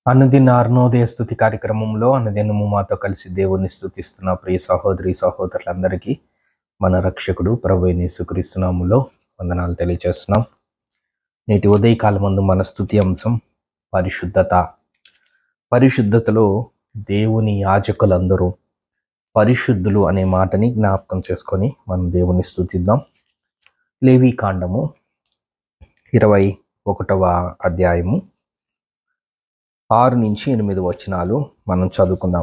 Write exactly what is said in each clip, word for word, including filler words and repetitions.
అనుదిన అరుణోదయ స్తుతి కార్యక్రమంలో అనుదినము మాతో కలిసి దేవుని స్తుతిస్తున్న ప్రియ సహోదరి సహోదరులందరికీ మన రక్షకుడు ప్రభువైన యేసుక్రీస్తు నామములో వందనాలు తెలియజేస్తున్నాం. నేటి ఉదయకాలం ముందు మన స్తుతి అంశం పరిశుద్ధత. పరిశుద్ధతలో దేవుని యాజకులందరూ పరిశుద్ధులు అనే మాటని జ్ఞాపకం చేసుకొని మనం దేవుని స్తుతిద్దాం. లేవీ కాండము ఇరవై ఒకటవ అధ్యాయము ఆరు నుంచి ఎనిమిది వచనాలు మనం చదువుకుందాం.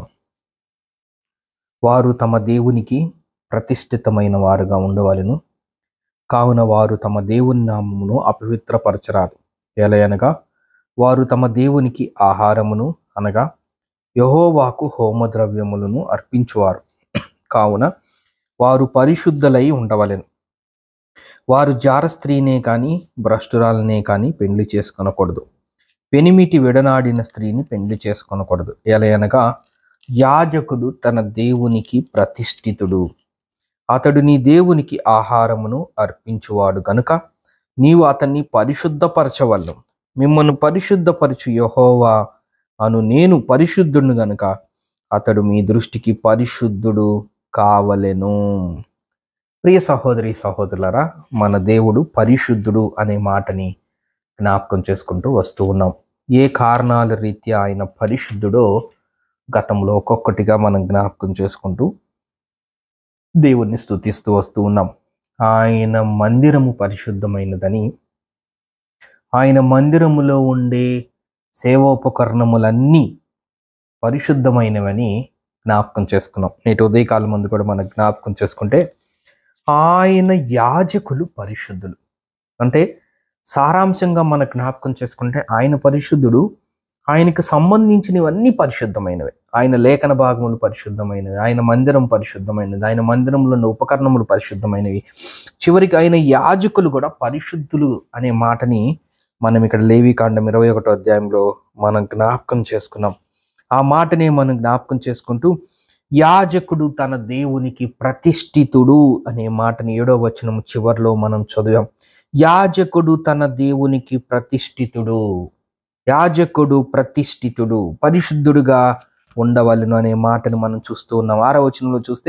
వారు తమ దేవునికి ప్రతిష్ఠితమైన వారుగా ఉండవలెను, కావున వారు తమ దేవుని నామమును అపవిత్రపరచరాదు. ఎలయనగా వారు తమ దేవునికి ఆహారమును అనగా యెహోవాకు హోమద్రవ్యములను అర్పించువారు, కావున వారు పరిశుద్ధులై ఉండవలెను. వారు జార స్త్రీనే కానీ భ్రష్టురాలనే కానీ పెండ్లి చేసుకొనకూడదు. పెనిమిటి విడనాడిన స్త్రీని పెండ్లి చేసుకొనకూడదు. ఎలయనగా యాజకుడు తన దేవునికి ప్రతిష్ఠితుడు, అతడు నీ దేవునికి ఆహారమును అర్పించువాడు గనుక నీవు అతన్ని పరిశుద్ధపరచవలను. మిమ్మల్ని పరిశుద్ధపరచు యెహోవా అను నేను పరిశుద్ధుడు గనుక అతడు మీ దృష్టికి పరిశుద్ధుడు కావలెను. ప్రియ సహోదరి సహోదరులారా, మన దేవుడు పరిశుద్ధుడు అనే మాటని జ్ఞాపకం చేసుకుంటూ వస్తూ ఉన్నాం. ఏ కారణాల రీత్యా ఆయన పరిశుద్ధుడో గతంలో ఒక్కొక్కటిగా మనం జ్ఞాపకం చేసుకుంటూ దేవుణ్ణి స్తుతిస్తూ వస్తూ ఉన్నాం. ఆయన మందిరము పరిశుద్ధమైనదని, ఆయన మందిరములో ఉండే సేవోపకరణములన్నీ పరిశుద్ధమైనవని జ్ఞాపకం చేసుకున్నాం. నేటి ఉదయకాలం ముందు కూడా మనం జ్ఞాపకం చేసుకుంటే ఆయన యాజకులు పరిశుద్ధులు అంటే సారాంశంగా మన జ్ఞాపకం చేసుకుంటే ఆయన పరిశుద్ధుడు, ఆయనకు సంబంధించినవన్నీ పరిశుద్ధమైనవి. ఆయన లేఖన భాగములు పరిశుద్ధమైనవి, ఆయన మందిరం పరిశుద్ధమైనది, ఆయన మందిరంలో ఉన్న ఉపకరణములు పరిశుద్ధమైనవి. చివరికి ఆయన యాజకులు కూడా పరిశుద్ధులు అనే మాటని మనం ఇక్కడ లేవీకాండం ఇరవై ఒకటో అధ్యాయంలో మనం జ్ఞాపకం చేసుకున్నాం. ఆ మాటని మనం జ్ఞాపకం చేసుకుంటూ యాజకుడు తన దేవునికి ప్రతిష్ఠితుడు అనే మాటని ఏడో వచనం చివరిలో మనం చదివాం. యాజకుడు తన దేవునికి ప్రతిష్ఠితుడు, యాజకుడు ప్రతిష్ఠితుడు పరిశుద్ధుడుగా ఉండవలెను అనే మాటను మనం చూస్తూ ఉన్నాం. ఆరో వచనంలో చూస్తే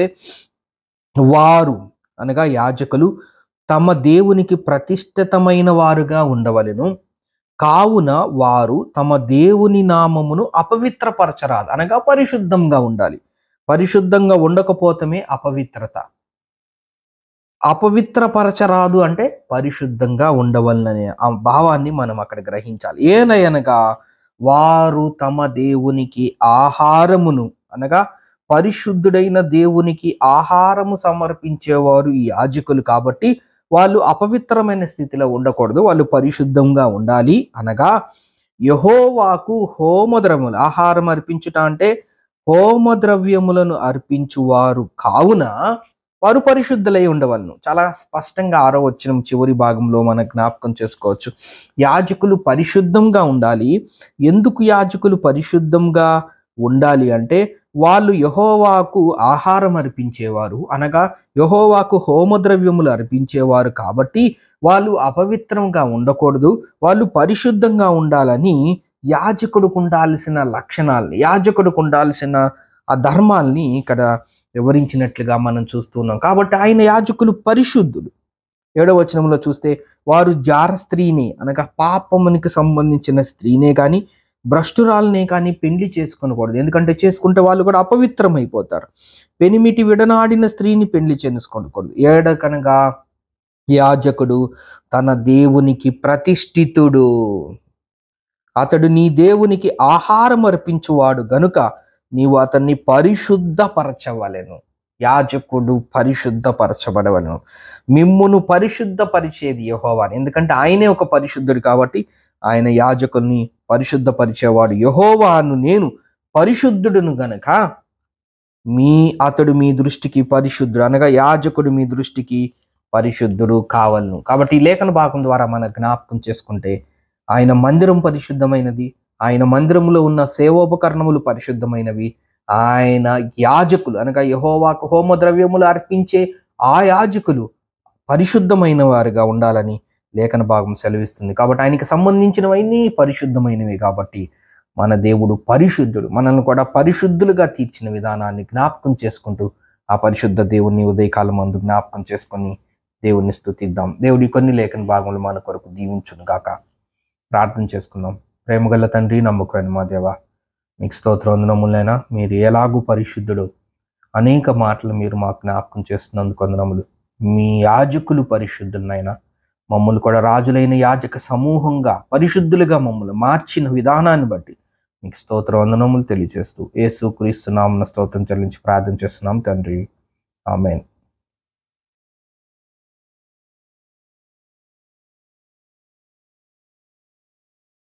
వారు అనగా యాజకులు తమ దేవునికి ప్రతిష్ఠితమైన వారుగా ఉండవలెను, కావున వారు తమ దేవుని నామమును అపవిత్రపరచరాదు అనగా పరిశుద్ధంగా ఉండాలి. పరిశుద్ధంగా ఉండకపోతమే అపవిత్రత. అపవిత్రపరచరాదు అంటే పరిశుద్ధంగా ఉండవలననే ఆ భావాన్ని మనం అక్కడ గ్రహించాలి. ఏలయనగా వారు తమ దేవునికి ఆహారమును అనగా పరిశుద్ధుడైన దేవునికి ఆహారము సమర్పించేవారు ఈ యాజకులు కాబట్టి వాళ్ళు అపవిత్రమైన స్థితిలో ఉండకూడదు, వాళ్ళు పరిశుద్ధంగా ఉండాలి. అనగా యెహోవాకు హోమద్రవ్యములు, ఆహారం అర్పించుట అంటే హోమద్రవ్యములను అర్పించువారు కావున వారు పరిశుద్ధులై ఉండవలను. చాలా స్పష్టంగా ఆరో వచనం చివరి భాగంలో మనం జ్ఞాపకం చేసుకోవచ్చు. యాజకులు పరిశుద్ధంగా ఉండాలి. ఎందుకు యాజకులు పరిశుద్ధంగా ఉండాలి అంటే వాళ్ళు యెహోవాకు ఆహారం అర్పించేవారు అనగా యెహోవాకు హోమద్రవ్యములు అర్పించేవారు కాబట్టి వాళ్ళు అపవిత్రంగా ఉండకూడదు, వాళ్ళు పరిశుద్ధంగా ఉండాలని యాజకుడికి ఉండాల్సిన లక్షణాలని, యాజకుడికి ఉండాల్సిన ఆ ధర్మాల్ని ఇక్కడ వివరించినట్లుగా మనం చూస్తున్నాం. కాబట్టి ఆయన యాజకులు పరిశుద్ధులు. ఏడవ వచనంలో చూస్తే వారు జార స్త్రీని అనగా పాపమునికి సంబంధించిన స్త్రీనే కానీ భ్రష్టురాలనే కానీ పెండ్లి చేసుకొనకూడదు. ఎందుకంటే చేసుకుంటే వాళ్ళు కూడా అపవిత్రమైపోతారు. పెనిమిటి విడనాడిన స్త్రీని పెండ్లి చేసుకోకూడదు. ఏడకనగా యాజకుడు తన దేవునికి ప్రతిష్ఠితుడు, అతడు నీ దేవునికి ఆహారం అర్పించువాడు గనుక నీవు అతన్ని పరిశుద్ధపరచవలెను. యాజకుడు పరిశుద్ధపరచబడవలెను. మిమ్మును పరిశుద్ధపరిచేది యెహోవా, ఎందుకంటే ఆయనే ఒక పరిశుద్ధుడు కాబట్టి ఆయన యాజకుల్ని పరిశుద్ధపరిచేవాడు. యెహోవాను నేను పరిశుద్ధుడును గనక మీ అతడు మీ దృష్టికి పరిశుద్ధుడు అనగా యాజకుడు మీ దృష్టికి పరిశుద్ధుడు కావలను. కాబట్టి ఈ లేఖన భాగం ద్వారా మనం జ్ఞాపకం చేసుకుంటే ఆయన మందిరం పరిశుద్ధమైనది, ఆయన మందిరంలో ఉన్న సేవోపకరణములు పరిశుద్ధమైనవి, ఆయన యాజకులు అనగా యెహోవాకు హోమద్రవ్యములు అర్పించే ఆ యాజకులు పరిశుద్ధమైన వారుగా ఉండాలని లేఖన భాగం సెలవిస్తుంది. కాబట్టి ఆయనకి సంబంధించినవన్నీ పరిశుద్ధమైనవి కాబట్టి మన దేవుడు పరిశుద్ధుడు. మనల్ని కూడా పరిశుద్ధులుగా తీర్చిన విధానాన్ని జ్ఞాపకం చేసుకుంటూ ఆ పరిశుద్ధ దేవుణ్ణి ఉదయకాలం మందు జ్ఞాపకం చేసుకొని దేవుణ్ణి స్తుతిద్దాం. దేవుడి కొన్ని లేఖన భాగములు మన కొరకు దీవించును గాక. ప్రార్థన చేసుకుందాం. ప్రేమగల తండ్రి, నమ్మకమైన మా దేవ, మీకు స్తోత్ర వందనములైనా. మీరు ఎలాగూ పరిశుద్ధుడు, అనేక మాటలు మీరు మాకు జ్ఞాపకం చేస్తున్నందుకు వందనములు. మీ యాజకులు పరిశుద్ధులనైనా, మమ్మల్ని కూడా రాజులైన యాజక సమూహంగా పరిశుద్ధులుగా మమ్మల్ని మార్చిన విధానాన్ని బట్టి మీకు స్తోత్ర వందనములు తెలియజేస్తూ యేసుక్రీస్తు నామమున స్తోత్రం చెల్లించి ప్రార్థన చేస్తున్నాం తండ్రి. ఆమేన్.